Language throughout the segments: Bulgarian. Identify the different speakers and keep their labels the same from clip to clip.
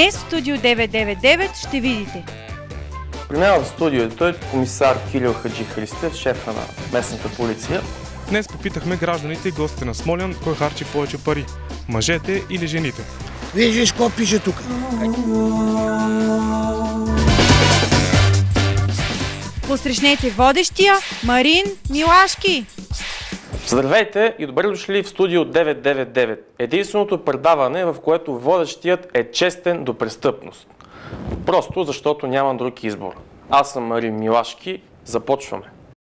Speaker 1: Днес в студио 999 ще видите.
Speaker 2: При мен в студиото е комисар Кирил Хаджихристов, шефа на местната полиция.
Speaker 3: Днес попитахме гражданите и гостите на Смолян кой харчи повече пари – мъжете или жените.
Speaker 4: Виждаш какво пише тук.
Speaker 1: Посрещнете водещия Марин Милашки.
Speaker 2: Здравейте и добре дошли в студио 999. Единственото предаване, в което водещият е честен до престъпност. Просто защото няма друг избор. Аз съм Марин Милашки. Започваме.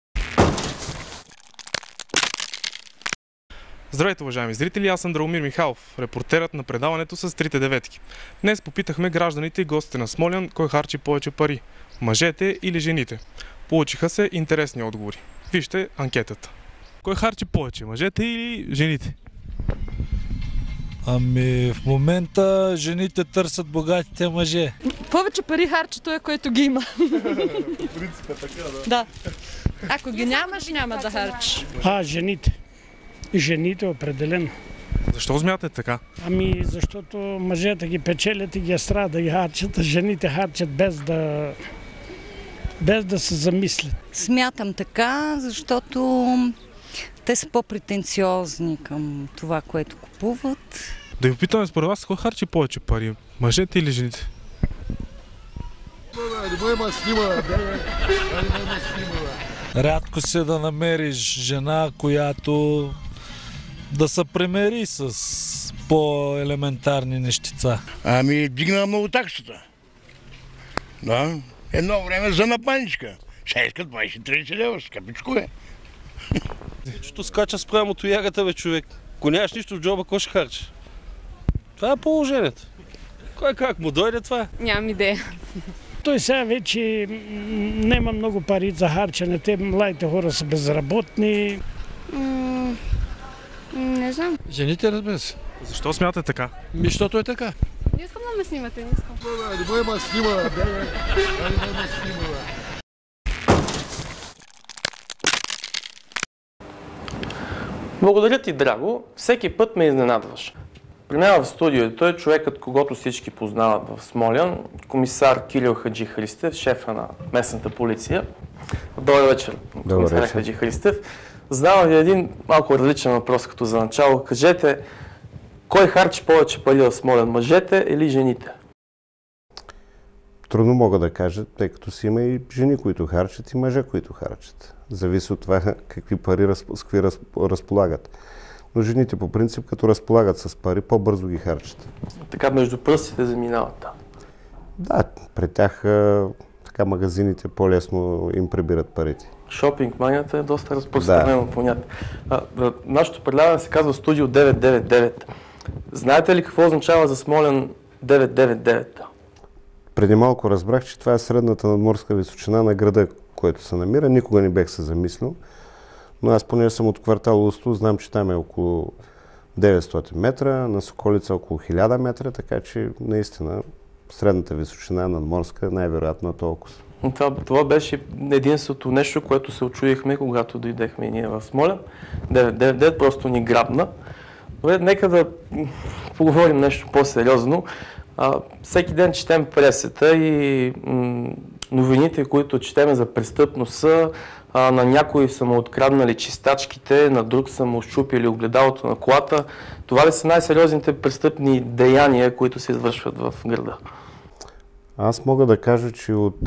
Speaker 3: Здравейте, уважаеми зрители, аз съм Драгомир Михайлов, репортерът на предаването с трите деветки. Днес попитахме гражданите и гостите на Смолян кой харчи повече пари – мъжете или жените. Получиха се интересни отговори. Вижте анкетата. Кой харчи повече – мъжете или жените?
Speaker 5: Ами в момента жените търсят богатите мъже.
Speaker 6: Повече пари харчи той, който ги има.
Speaker 3: Принципа така,
Speaker 6: да. Ако ги нямаш, няма да харчиш.
Speaker 4: Жените. Жените определено.
Speaker 3: Защо смятате така?
Speaker 4: Ами защото мъжете ги печелят и ги страда да ги харчат, а жените харчат без да се замислят.
Speaker 7: Смятам така, защото те са по-претенциозни към това, което купуват.
Speaker 3: Да ви питаме според вас, кой харчи повече пари? Мъжете или жените?
Speaker 5: Рядко се да намериш жена, която да се примери с по-елементарни нещица.
Speaker 8: Ами дигна много таксата. Да. Едно време за напаничка. Сега искат 20-30 лева, скъпичко е.
Speaker 9: Чето скача спрямо тоягата, бе, човек. Ако нямаш нищо в джоба, какво ще харчиш? Това е положението. Кой как му дойде това?
Speaker 6: Нямам идея.
Speaker 4: Той сега вече няма много пари за харчене. Те младите хора са безработни.
Speaker 6: Не знам.
Speaker 5: Жените, разбира се.
Speaker 3: Защо смятате така?
Speaker 5: Защото е така.
Speaker 6: Не искам да ме снимате, не искам.
Speaker 2: Благодаря ти, Драго. Всеки път ме изненадваш. При мен в студиото е човекът, когото всички познават в Смолян, комисар Кирил Хаджихристов, шефа на местната полиция. Добър вечер, комисар Хаджихристов. Задавам ви един малко различен въпрос като за начало. Кажете, кой харчи повече пари в Смолян, мъжете или жените?
Speaker 10: Трудно мога да кажа, тъй като си има и жени, които харчат, и мъже, които харчат. Зависи от това какви пари разполагат. Но жените по принцип, като разполагат с пари, по-бързо ги харчат.
Speaker 2: Така между пръстите заминават.
Speaker 10: Да, при тях така магазините по-лесно им прибират парите.
Speaker 2: Шопинг манията е доста разпространено понятие. Нашето предаване се казва Студио 999. Знаете ли какво означава за Смолян 999?
Speaker 10: Преди малко разбрах, че това е средната надморска височина на града, който се намира. Никога не бех се замислил. Но аз понеже съм от квартал Усто, знам, че там е около 900 метра, на Соколица около 1000 метра, така че наистина средната височина надморска най-вероятно е толкова.
Speaker 2: Това беше единственото нещо, което се очудихме, когато дойдехме ние в Смолян. 999 просто ни грабна. Добре, нека да поговорим нещо по-сериозно. Всеки ден четем пресата и новините, които четем за престъпност са на някои са му откраднали чистачките, на друг са му щупили огледалото на колата. Това ли са най-сериозните престъпни деяния, които се извършват в града?
Speaker 10: Аз мога да кажа, че от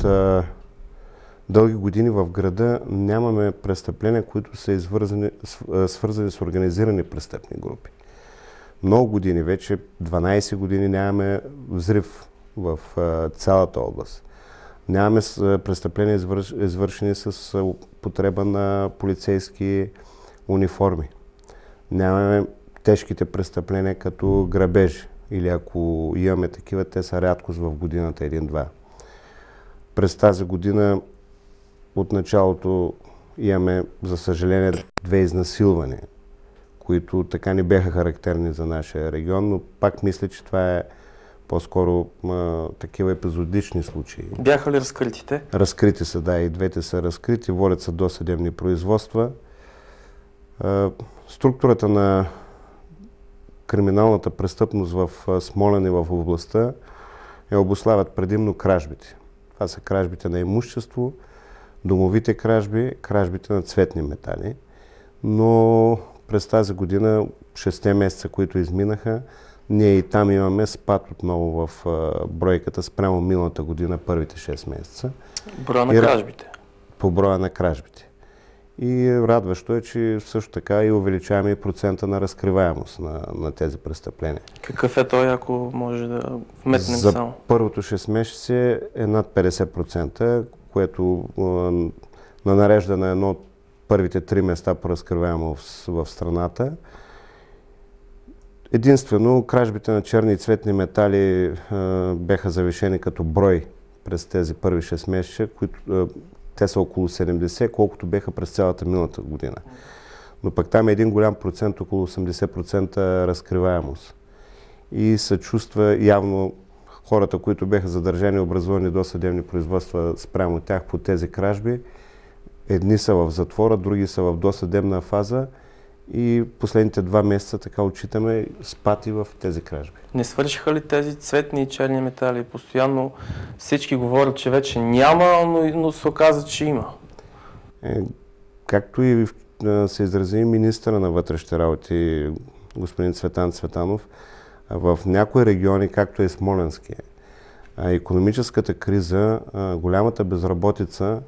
Speaker 10: дълги години в града нямаме престъпления, които са свързани с организирани престъпни групи. Много години, вече 12 години нямаме взрив в цялата област. Нямаме престъпления, извършени с употреба на полицейски униформи. Нямаме тежките престъпления като грабежи. Или ако имаме такива, те са рядкост в годината 1-2. През тази година от началото имаме, за съжаление, 2 изнасилвания, които така не бяха характерни за нашия регион, но пак мисля, че това е по-скоро такива епизодични случаи.
Speaker 2: Бяха ли разкритите?
Speaker 10: Разкрити са, да, и двете са разкрити, водят са досъдебни производства. Структурата на криминалната престъпност в Смолян и в областта обуславят предимно кражбите. Това са кражбите на имущество, домовите кражби, кражбите на цветни метали. Но през тази година, 6 месеца, които изминаха, ние и там имаме спад отново в бройката спрямо миналата година, първите 6 месеца.
Speaker 2: Броя на кражбите?
Speaker 10: По броя на кражбите. И радващо е, че също така и увеличаваме и процента на разкриваемост на тези престъпления.
Speaker 2: Какъв е той, ако може да вметнем
Speaker 10: За
Speaker 2: само?
Speaker 10: първото 6 месеца е над 50%, което на нарежда на едно от първите 3 места по разкриваемост в страната. Единствено, кражбите на черни и цветни метали беха завишени като брой през тези първи 6 месеца, които те са около 70, колкото беха през цялата миналата година. Но пък там е един голям процент, около 80% разкриваемост. И се чувства явно хората, които беха задържани и образувани досъдебни производства спрямо тях по тези кражби. Едни са в затвора, други са в досъдебна фаза и последните 2 месеца така отчитаме спад и в тези кражби.
Speaker 2: Не свършиха ли тези цветни и черни метали? Постоянно всички говорят, че вече няма, но се оказа, че има.
Speaker 10: Както и се изрази министъра на вътрешните работи, господин Цветан Цветанов, в някои региони, както е Смолянския, икономическата криза, голямата безработица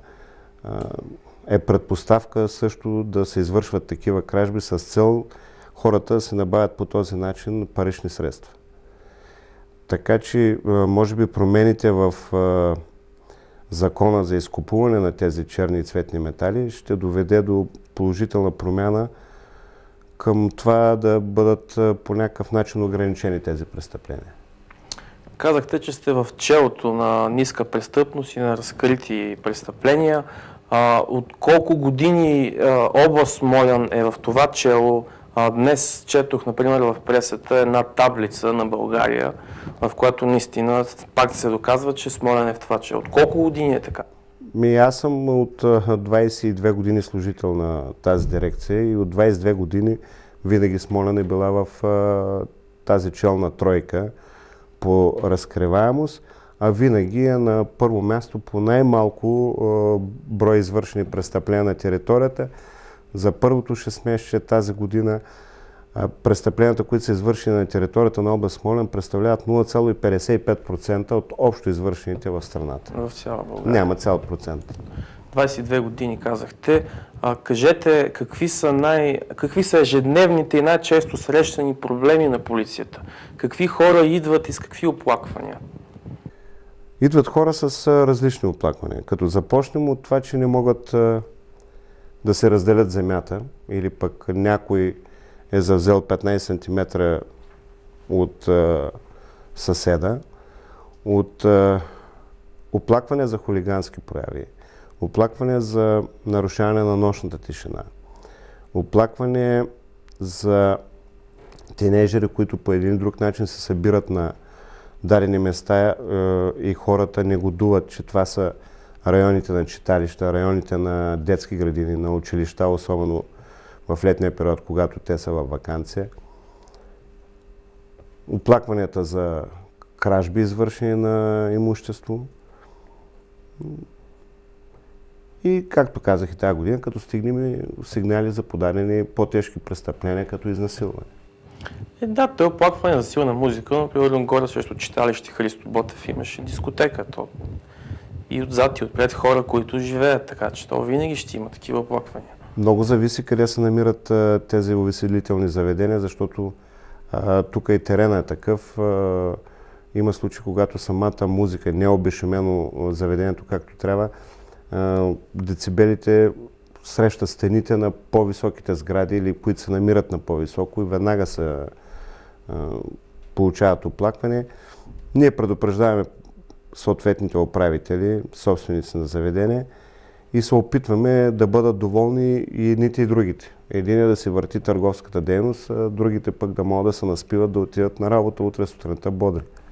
Speaker 10: е предпоставка също да се извършват такива кражби с цел хората да се набавят по този начин парични средства. Така че, може би промените в закона за изкупуване на тези черни и цветни метали ще доведе до положителна промяна към това да бъдат по някакъв начин ограничени тези престъпления.
Speaker 2: Казахте, че сте в челото на ниска престъпност и на разкрити престъпления. От колко години област Смолян е в това чело? Днес четох, например, в пресата една таблица на България, в която наистина пак се доказва, че Смолян е в това чело. От колко години е така?
Speaker 10: Аз съм от 22 години служител на тази дирекция и от 22 години винаги Смолян е била в тази челна тройка по разкриваемост, а винаги е на първо място по най-малко брой извършени престъпления на територията. За първото 6 месеца тази година престъпленията, които са извършени на територията на област Смолян, представляват 0,55% от общо извършените в страната.
Speaker 2: В цяла България.
Speaker 10: Няма цял процент.
Speaker 2: 22 години казахте. Кажете, какви са ежедневните и най-често срещани проблеми на полицията? Какви хора идват и с какви оплаквания?
Speaker 10: Идват хора с различни оплаквания. Като започнем от това, че не могат да се разделят земята или пък някой е завзел 15 см от съседа, от оплакване за хулигански прояви, оплакване за нарушаване на нощната тишина, оплакване за тинейджери, които по един друг начин се събират на дадени места и хората негодуват, че това са районите на читалища, районите на детски градини, на училища, особено в летния период, когато те са във ваканция. Оплакванията за кражби, извършени на имущество. И, както казах и тази година, като стигнем сигнали за подадени по-тежки престъпления, като изнасилване.
Speaker 2: Да, те оплакване за силна музика, но примерно горе срещу читалище Христо Ботев имаше дискотека. И отзад и отпред хора, които живеят, така че то винаги ще има такива оплаквания.
Speaker 10: Много зависи къде се намират тези увеселителни заведения, защото тук и терена е такъв. Има случаи, когато самата музика не е обешумено заведението както трябва. Децибелите срещат стените на по-високите сгради или които се намират на по-високо и веднага се получават оплакване. Ние предупреждаваме съответните управители, собственици на заведение и се опитваме да бъдат доволни и едните и другите. Един е да си върти търговската дейност, а другите пък да могат да се наспиват да отидат на работа утре сутринта бодри.